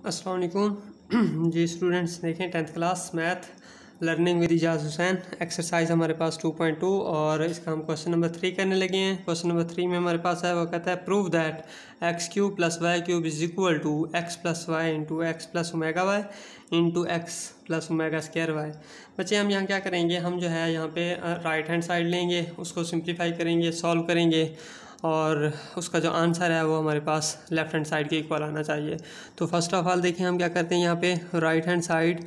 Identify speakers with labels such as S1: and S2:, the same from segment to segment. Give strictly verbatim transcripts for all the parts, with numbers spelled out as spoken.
S1: अस्सलाम वालेकुम जी स्टूडेंट्स, देखें tenth class math learning with Ijaz Hussain exercise हमारे पास टू पॉइंट टू और इसका हम क्वेश्चन नंबर थ्री करने लगे हैं। क्वेश्चन नंबर थ्री में हमारे पास है, वो कहता है prove that x cube plus Y cube is equal to x plus y into x plus omega y into x plus omega square y. बच्चे हम यहाँ क्या करेंगे, हम जो है यहाँ पे राइट हैंड साइड लेंगे, उसको सिंप्लीफाई करेंगे, सॉल्व करेंगे और उसका जो आंसर है वो हमारे पास लेफ़्ट हैंड साइड के इक्वल आना चाहिए। तो फर्स्ट ऑफ ऑल देखिए हम क्या करते हैं, यहाँ पे right hand side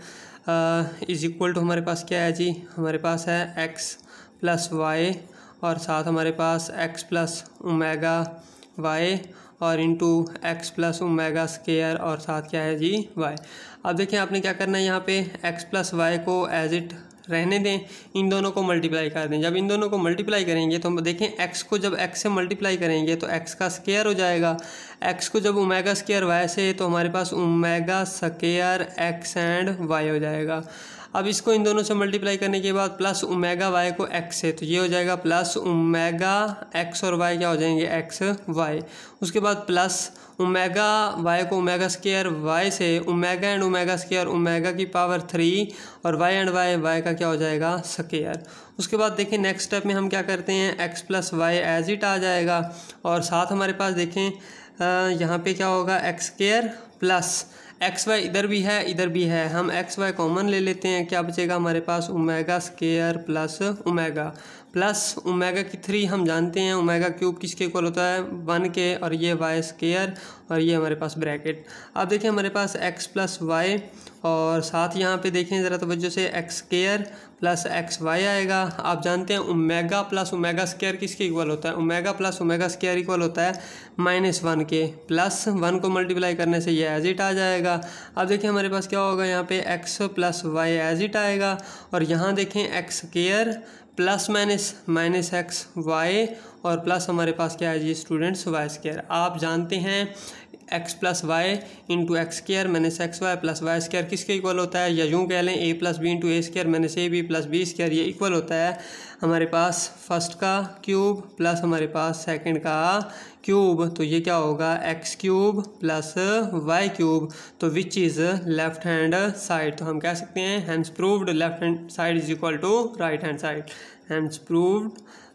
S1: is equal to हमारे पास क्या है जी, हमारे पास है एक्स प्लस वाई और साथ हमारे पास एक्स प्लस ओमेगा वाई और into x plus omega square और साथ क्या है जी वाई। अब देखिए आपने क्या करना है, यहाँ पे एक्स प्लस वाई को एज इट रहने दें, इन दोनों को मल्टीप्लाई कर दें। जब इन दोनों को मल्टीप्लाई करेंगे तो हम देखें एक्स को जब एक्स से मल्टीप्लाई करेंगे तो एक्स का स्क्वायर हो जाएगा, एक्स को जब ओमेगा स्क्वायर वाई से तो हमारे पास omega square x and y हो जाएगा। अब इसको इन दोनों से मल्टीप्लाई करने के बाद प्लस ओमेगा वाई को एक्स से, तो ये हो जाएगा प्लस ओमेगा एक्स और वाई क्या हो जाएंगे एक्स वाई। उसके बाद प्लस ओमेगा वाई को ओमेगा स्क्वायर वाई से, omega and omega square omega की पावर थ्री और वाई एंड वाई वाई का क्या हो जाएगा स्क्वायर। उसके बाद देखें नेक्स्ट स्टेप में हम क्या करते हैं, x plus y as it आ जाएगा और साथ हमारे पास देखें यहाँ पे क्या होगा x square plus x y इधर भी है इधर भी है, हम एक्स वाई कॉमन ले लेते हैं, क्या बचेगा हमारे पास omega square plus omega plus omega की थ्री हम जानते हैं ओमेगा क्यूब किसके इक्वल होता है वन के, और ये वाई स्क्वायर और ये हमारे पास ब्रैकेट। अब देखें हमारे पास एक्स प्लस वाई और साथ यहाँ पे देखें ज़रा तवज्जो से x square plus x y आएगा। आप जानते हैं ओमेगा प्लस ओमेगा स्क्वायर किसके इक्वल होता है, omega plus omega square equal होता है माइनस वन के, प्लस वन को मल्टीप्लाई करने से ये एज इट आ जाएगा। अब देखिए हमारे पास क्या होगा, यहाँ पे x plus y as it आएगा और यहाँ देखें x square plus minus minus x Y और प्लस हमारे पास क्या है जी स्टूडेंट्स वाई स्क्वायर। आप जानते हैं x plus y into x square minus x Y plus y square किसके इक्वल होता है, या यूँ कह लें a plus b into A square minus A b plus B square, ये इक्वल होता है हमारे पास फर्स्ट का क्यूब प्लस हमारे पास सेकंड का क्यूब। तो ये क्या होगा x cube plus Y cube, तो which is left hand side. तो हम कह सकते हैं hence proved left hand side is equal to right hand side, hence proved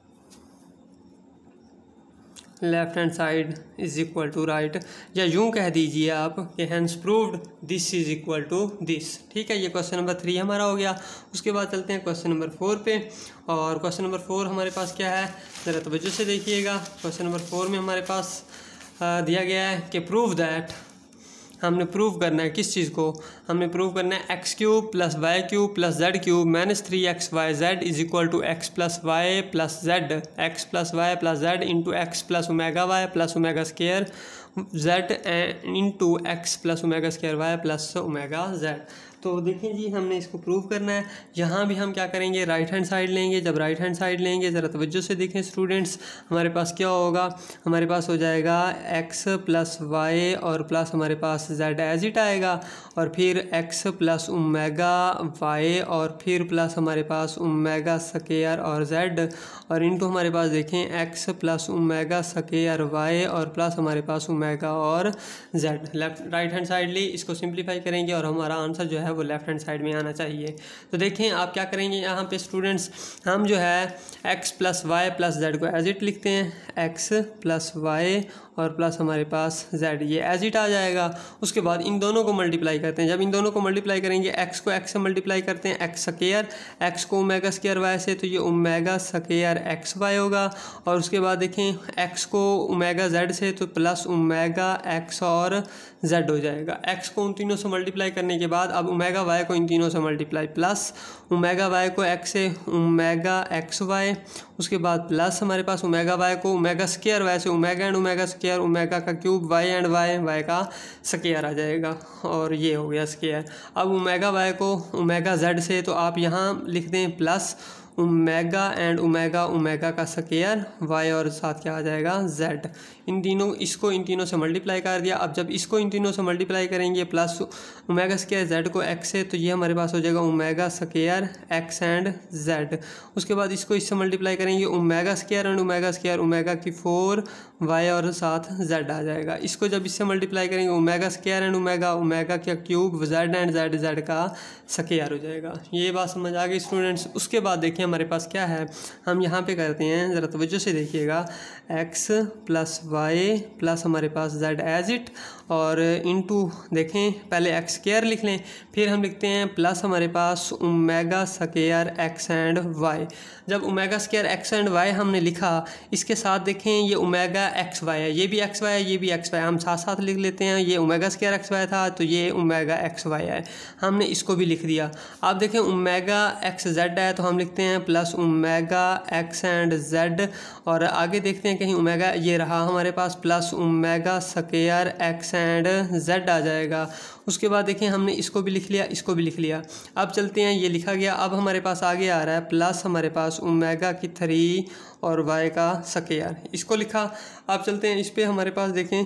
S1: left hand side is equal to right, या यूँ कह दीजिए आप कि hence proved this is equal to this. ठीक है, ये क्वेश्चन नंबर थ्री हमारा हो गया। उसके बाद चलते हैं क्वेश्चन नंबर फोर पे, और क्वेश्चन नंबर फोर हमारे पास क्या है ज़रा तवज्जो से देखिएगा। क्वेश्चन नंबर फोर में हमारे पास आ, दिया गया है कि प्रूव दैट, हमने प्रूव करना है किस चीज़ को, हमने प्रूव करना है x cube plus Y cube plus Z cube minus three x y z is equal to x plus y plus z, x plus y plus z into x plus omega y plus omega square z into x plus omega square y plus omega z. तो देखें जी हमने इसको prove करना है। यहाँ भी हम क्या करेंगे, राइट हैंड साइड लेंगे। जब राइट हैंड साइड लेंगे ज़रा तवज्जो से देखें स्टूडेंट्स, हमारे पास क्या होगा, हमारे पास हो जाएगा एक्स प्लस वाई और प्लस हमारे पास जेड एज इट आएगा और फिर एक्स प्लस ओमेगा वाई और फिर प्लस हमारे पास ओमेगा स्क्वायर और जेड और इनटू हमारे पास देखें x plus omega square y और प्लस हमारे पास ओमेगा और z. Left right hand side ली, इसको सिंप्लीफाई करेंगे और हमारा आंसर जो है वो लेफ्ट हैंड साइड में आना चाहिए। तो देखें आप क्या करेंगे यहाँ पे स्टूडेंट्स, हम जो है x plus y plus z को एज इट लिखते हैं, x प्लस वाई और प्लस हमारे पास z, ये एज इट आ जाएगा। उसके बाद इन दोनों को मल्टीप्लाई करते हैं। जब इन दोनों को मल्टीप्लाई करेंगे x को x से मल्टीप्लाई करते हैं x स्क्वायर, x को ओमेगा स्क्वायर y से, तो ये ओमेगा स्क्वायर एक्स वाई होगा और उसके बाद देखें x को ओमेगा z से तो प्लस ओमेगा x और z हो जाएगा। x को उन तीनों से मल्टीप्लाई करने के बाद अब ओमेगा y को इन तीनों से मल्टीप्लाई, प्लस ओमेगा y को x से ओमेगा एक्स वाई, उसके बाद प्लस हमारे पास ओमेगा y को ओमेगा स्क्वायर y से omega and omega square omega का cube y and y y का स्क्वायर आ जाएगा और ये हो गया स्क्वायर। अब ओमेगा y को ओमेगा z से, तो आप यहाँ लिख दें plus omega and omega omega का स्क्वायर y और साथ क्या आ जाएगा z। इन तीनों इसको इन तीनों से मल्टीप्लाई कर दिया। अब जब इसको इन तीनों से मल्टीप्लाई करेंगे प्लस ओमेगा स्क्वायर जेड को एक्स से, तो ये हमारे पास हो जाएगा omega square x and z. उसके बाद इसको इससे मल्टीप्लाई करेंगे omega square and omega square omega की फोर वाई और साथ जेड आ जाएगा। इसको जब इससे मल्टीप्लाई करेंगे omega square and omega omega का cube z and z z का स्क्वायर हो जाएगा। ये बात समझ आ गई स्टूडेंट्स। उसके बाद देखिए हमारे पास क्या है, हम यहाँ पे करते हैं, ज़रा तवज्जो से देखिएगा, एक्स प्लस वाई प्लस हमारे पास जेड एज इट और इनटू देखें पहले एक्स स्क्वायर लिख लें, फिर हम लिखते हैं प्लस हमारे पास omega square x and y. जब omega square x and y हमने लिखा, इसके साथ देखें ये ओमेगा एक्स वाई है, ये भी एक्स वाई है, ये भी एक्स वाई, हम साथ साथ लिख लेते हैं। ये ओमेगा स्क्वायर एक्स वाई था तो ये ओमेगा एक्स वाई है, हमने इसको भी लिख दिया। आप देखें ओमेगा एक्स जेड है तो हम लिखते हैं plus omega x and z, और आगे देखते हैं कहीं ओमेगा ये रहा हमारे पास plus omega square x and z आ जाएगा। उसके बाद देखें हमने इसको भी लिख लिया, इसको भी लिख लिया। अब चलते हैं, ये लिखा गया। अब हमारे पास आगे आ रहा है प्लस हमारे पास ओमेगा की थ्री और वाई का स्क्वायर, इसको लिखा। अब चलते हैं इस पर, हमारे पास देखें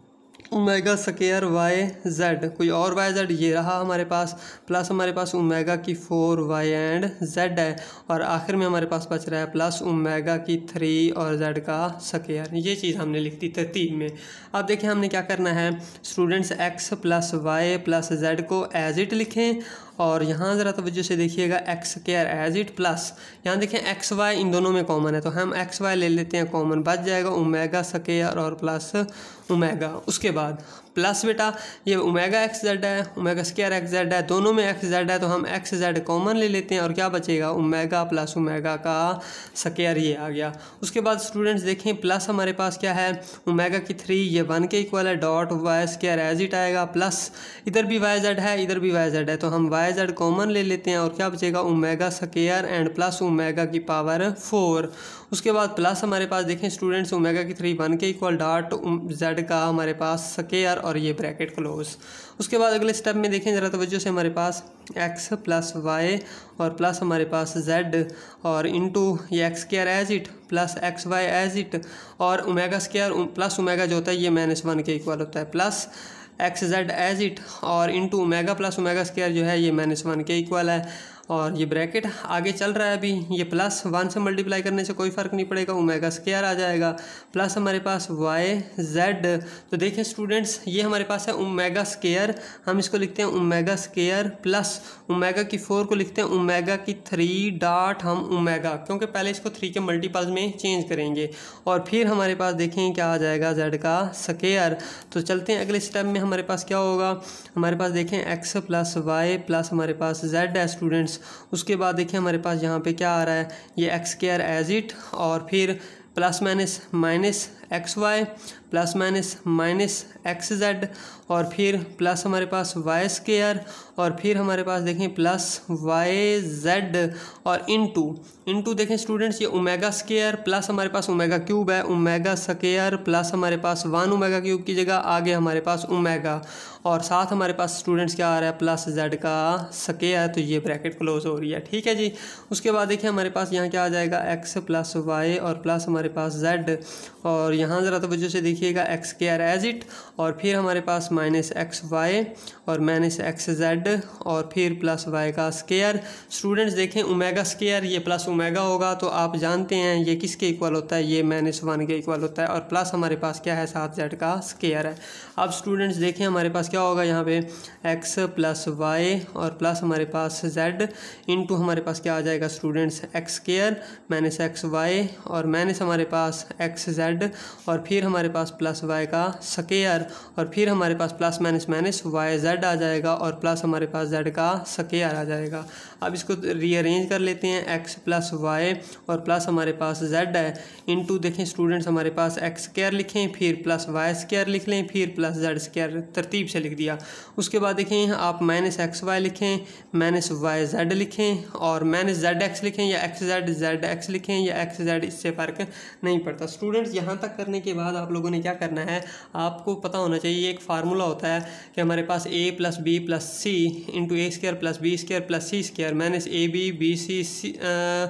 S1: ओमेगा स्क्वायर वाई जेड, कोई और वाई जेड ये रहा हमारे पास, प्लस हमारे पास ओमेगा की फोर वाई एंड जेड है, और आखिर में हमारे पास बच रहा है प्लस ओमेगा की थ्री और जेड का स्क्वायर। ये चीज़ हमने लिख दी तरतीब में। अब देखिए हमने क्या करना है students, x plus y plus z को एज इट लिखें, और यहाँ ज़रा तवज्जो से देखिएगा x square as it plus, यहाँ देखें एक्स वाई इन दोनों में कॉमन है तो हम एक्स वाई ले लेते हैं कॉमन, बच जाएगा ओमेगा स्क्वायर और प्लस ओमेगा। उसके बाद प्लस बेटा ये ओमेगा एक्स जेड है, ओमेगा स्क्वायर एक्स जेड है, दोनों में एक्स जेड है तो हम एक्स जेड कॉमन ले लेते हैं, और क्या बचेगा ओमेगा प्लस ओमेगा का स्क्वायर, ये आ गया। उसके बाद स्टूडेंट्स देखें प्लस हमारे पास क्या है ओमेगा की थ्री, ये वन के इक्वल है, dot y square as it आएगा, प्लस इधर भी वाई जेड है इधर भी वाई जेड है तो हम वाई जेड कॉमन ले लेते हैं, और क्या बचेगा omega square and plus omega की पावर फोर। उसके बाद प्लस हमारे पास देखें स्टूडेंट्स ओमेगा की थ्री वन के इक्वल डॉट जेड का हमारे पास स्क्वायर और ये ब्रैकेट क्लोज। उसके बाद अगले स्टेप में देखें ज़रा तवज्जो से, हमारे पास एक्स प्लस वाई और प्लस हमारे पास जेड और इनटू ये x square as it plus x y as it, और ओमेगा स्क्वायर प्लस ओमेगा जो होता है ये माइनस वन के इक्वल होता है, plus x z as it और into omega plus omega square जो है ये माइनस वन के इक्वल है, और ये ब्रैकेट आगे चल रहा है अभी, ये प्लस वन से मल्टीप्लाई करने से कोई फ़र्क नहीं पड़ेगा, ओमेगा स्क्वायर आ जाएगा, प्लस हमारे पास वाई जेड। तो देखें स्टूडेंट्स ये हमारे पास है ओमेगा स्क्वायर, हम इसको लिखते हैं ओमेगा स्क्वायर, प्लस ओमेगा की फोर को लिखते हैं ओमेगा की थ्री डॉट हम ओमेगा, क्योंकि पहले इसको थ्री के मल्टीपल्स में चेंज करेंगे, और फिर हमारे पास देखें क्या आ जाएगा जेड का स्क्वायर। तो चलते हैं अगले स्टेप में, हमारे पास क्या होगा, हमारे पास देखें एक्स प्लस वाई प्लस हमारे पास जेड है स्टूडेंट्स। उसके बाद देखिए हमारे पास यहाँ पे क्या आ रहा है, ये एक्स स्क्वायर एज इट और फिर plus minus minus x Y plus minus minus X Z, और फिर प्लस हमारे पास वाई स्क्वायर, और फिर हमारे पास देखें प्लस वाई जेड, और इनटू इनटू देखें स्टूडेंट्स ये ओमेगा स्क्वायर प्लस हमारे पास ओमेगा क्यूब है, ओमेगा स्क्वायर प्लस हमारे पास वन ओमेगा क्यूब की जगह आगे हमारे पास ओमेगा, और साथ हमारे पास स्टूडेंट्स क्या आ रहा है प्लस जेड का स्क्वायर, तो ये ब्रैकेट क्लोज हो रही है, ठीक है जी। उसके बाद देखिए हमारे पास यहाँ क्या आ जाएगा एक्स प्लस वाई और प्लस हमारे पास जेड, और यहाँ ज़रा तवज्जो से देखिएगा एक्स स्क्वायर एज इट और फिर हमारे पास माइनस एक्स वाई और माइनस एक्स जेड और फिर प्लस वाई का स्क्वायर। स्टूडेंट्स देखें ओमेगा स्क्वायर ये प्लस ओमेगा होगा तो आप जानते हैं ये किसके इक्वल होता है, ये माइनस वन के इक्वल होता है, और प्लस हमारे पास क्या है साथ जेड का स्क्वायर है। अब स्टूडेंट्स देखें हमारे पास क्या होगा यहाँ पे एक्स प्लस वाई और प्लस हमारे पास जेड इंटू हमारे पास क्या आ जाएगा students X square minus x Y और माइनस हमारे पास एक्स जेड और फिर हमारे पास प्लस वाई का स्क्वायर, और फिर हमारे पास plus minus minus Y Z आ जाएगा और प्लस हमारे पास जेड का स्क्वायर आ जाएगा। अब इसको रीअरेंज कर लेते हैं, एक्स प्लस वाई और प्लस हमारे पास जेड है इंटू देखें स्टूडेंट्स हमारे पास एक्स स्क्वायर लिखें फिर प्लस वाई स्क्वायर लिख लें फिर प्लस जेड स्क्वायर तरतीब से लिख दिया। उसके बाद देखें आप माइनस एक्स वाई लिखें माइनस वाई जेड लिखें और माइनस जेड एक्स लिखें या एक्स जेड जेड एक्स लिखें या एक्स जेड, इससे फ़र्क नहीं पड़ता। स्टूडेंट्स यहाँ तक करने के बाद आप लोगों ने क्या करना है, आपको पता होना चाहिए एक फार्मूला होता है कि हमारे पास A plus B plus C into A square plus B square plus C square minus A B B C C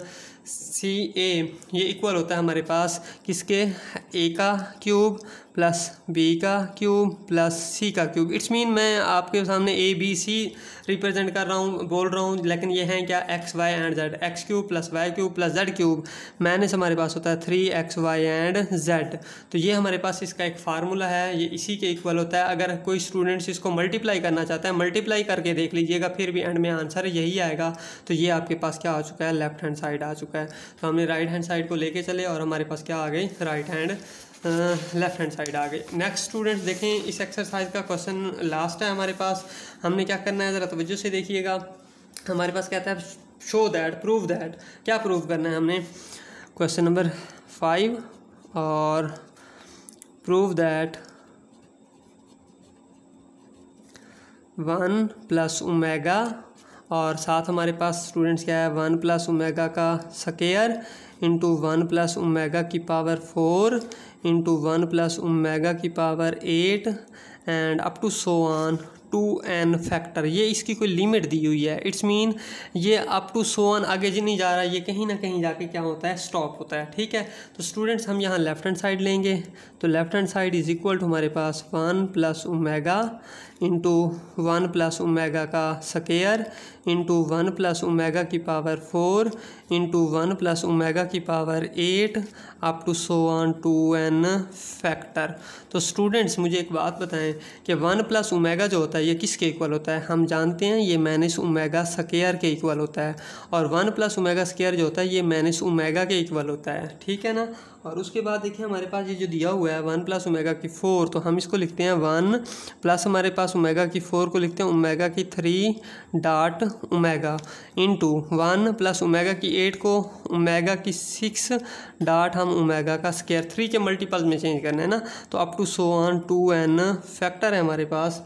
S1: C A ये इक्वल होता है हमारे पास किसके, ए का क्यूब प्लस बी का क्यूब प्लस सी का क्यूब। इट्स मीन मैं आपके सामने ए बी सी रिप्रेजेंट कर रहा हूँ, बोल रहा हूँ, लेकिन ये हैं क्या, X Y and Z. X cube plus Y cube plus Z cube minus हमारे पास होता है three x Y and Z. तो ये हमारे पास इसका एक फार्मूला है, ये इसी के इक्वल होता है। अगर कोई स्टूडेंट्स इसको मल्टीप्लाई करना चाहता है, मल्टीप्लाई करके देख लीजिएगा, फिर भी एंड में आंसर यही आएगा। तो ये आपके पास क्या आ चुका है, लेफ्ट हैंड साइड आ चुका है। तो हमने राइट हैंड साइड को लेके चले और हमारे पास क्या आ गई, right hand left hand side आ गई। नेक्स्ट स्टूडेंट्स देखें, इस एक्सरसाइज का क्वेश्चन लास्ट है हमारे पास। हमने क्या करना है, ज़रा तवज्जो से देखिएगा। हमारे पास कहता है शो दैट, प्रूव दैट। क्या प्रूव करना है हमने, क्वेश्चन नंबर फाइव, और prove that one plus omega, और साथ हमारे पास स्टूडेंट्स क्या है, वन प्लस ओमेगा का square into one plus omega की power four into one plus omega की power eight and up to so on to N factor. ये इसकी कोई लिमिट दी हुई है। इट्स मीन ये अप टू सो ऑन आगे जी नहीं जा रहा, ये कहीं ना कहीं जाके क्या होता है, स्टॉप होता है। ठीक है, तो स्टूडेंट्स हम यहाँ लेफ्ट हैंड साइड लेंगे, तो left hand side is equal to हमारे पास one plus omega into one plus omega का square into one plus omega की power four into one plus omega की power eight up to so on to N factor. तो students मुझे एक बात बताएं कि वन प्लस ओमेगा जो होता है ये किसके इक्वल होता है, हम जानते हैं ये माइनस ओमेगा स्क्वायर के इक्वल होता है, और वन प्लस ओमेगा स्क्वायर जो होता है ये माइनस ओमेगा के इक्वल होता है। ठीक है ना। और उसके बाद देखिए हमारे पास ये जो दिया हुआ है वन प्लस ओमेगा की फोर, तो हम इसको लिखते हैं वन प्लस हमारे पास ओमेगा की फोर को लिखते हैं ओमेगा की three dot omega into one plus omega की एट को ओमेगा की सिक्स डॉट हम ओमेगा का स्क्वायर, थ्री के मल्टीपल में चेंज करना है ना, तो up to so on to N factor है हमारे पास।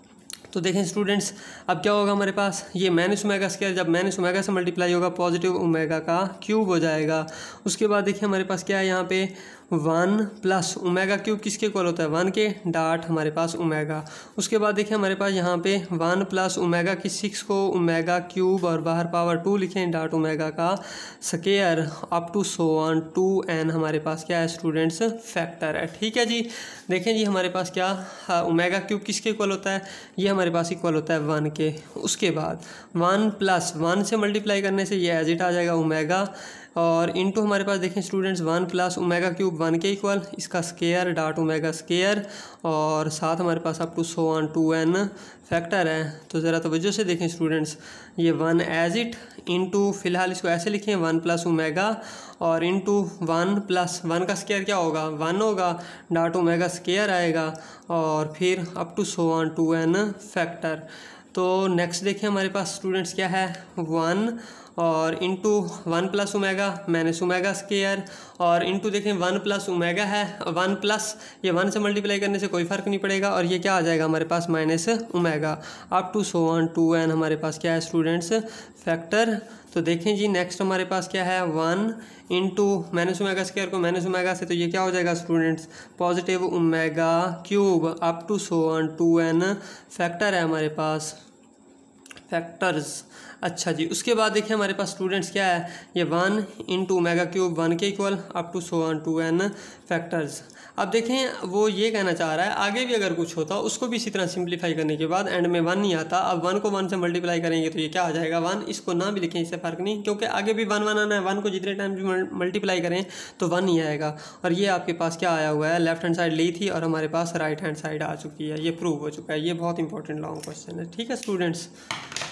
S1: तो देखें स्टूडेंट्स अब क्या होगा हमारे पास, ये माइनस ओमेगा स्क्वायर जब माइनस ओमेगा से मल्टीप्लाई होगा पॉजिटिव ओमेगा का क्यूब हो जाएगा। उसके बाद देखिए हमारे पास क्या है यहाँ पे वन प्लस ओमेगा क्यूब किसके इक्वल होता है, वन के डाट हमारे पास ओमेगा। उसके बाद देखिए हमारे पास यहाँ पे वन प्लस ओमेगा की सिक्स को ओमेगा क्यूब और बाहर पावर टू लिखें डाट ओमेगा का square up to so on to N हमारे पास क्या है स्टूडेंट्स, फैक्टर है। ठीक है जी। देखें जी हमारे पास क्या ओमेगा क्यूब किसके इक्वल होता है, ये हमारे पास इक्वल होता है वन के। उसके बाद वन प्लस वन से मल्टीप्लाई करने से ये एज इट आ जाएगा ओमेगा, और इनटू हमारे पास देखें students one plus omega cube one के इक्वल, इसका स्क्वायर डॉट ओमेगा स्क्वायर, और साथ हमारे पास up to so on to N factor है। तो ज़रा तवज्जो से देखें स्टूडेंट्स, ये वन एज इट इंटू फिलहाल इसको ऐसे लिखें वन प्लस ओमेगा, और इंटू वन प्लस वन का स्क्वायर क्या होगा, वन होगा, डॉट ओमेगा स्क्वायर आएगा, और फिर up to so on to N factor. तो नेक्स्ट देखिए हमारे पास स्टूडेंट्स क्या है, वन और into one plus omega minus omega square, और इंटू देखें वन प्लस ओमेगा है, वन प्लस ये वन से मल्टीप्लाई करने से कोई फ़र्क नहीं पड़ेगा, और ये क्या आ जाएगा हमारे पास minus omega up to so on to N हमारे पास क्या है स्टूडेंट्स, फैक्टर। तो देखें जी नेक्स्ट हमारे पास क्या है one into minus omega square को माइनस ओमेगा से, तो ये क्या हो जाएगा students positive omega cube up to so on to N factor है हमारे पास, फैक्टर्स। अच्छा जी। उसके बाद देखिए हमारे पास स्टूडेंट्स क्या है, ये one into omega cube one के equal up to so on to N factors. अब देखें वो ये कहना चाह रहा है आगे भी अगर कुछ होता उसको भी इसी तरह सिंप्लीफाई करने के बाद एंड में वन नहीं आता, अब वन को वन से मल्टीप्लाई करेंगे तो ये क्या आ जाएगा वन, इसको ना भी लिखें इससे फ़र्क नहीं, क्योंकि आगे भी वन वन आना है, वन को जितने टाइम भी मल्टीप्लाई करें तो वन ही आएगा। और ये आपके पास क्या आया हुआ है, लेफ्ट हैंड साइड ली थी और हमारे पास राइट हैंड साइड आ चुकी है, ये प्रूव हो चुका है। ये बहुत इंपॉर्टेंट लॉन्ग क्वेश्चन है। ठीक है स्टूडेंट्स।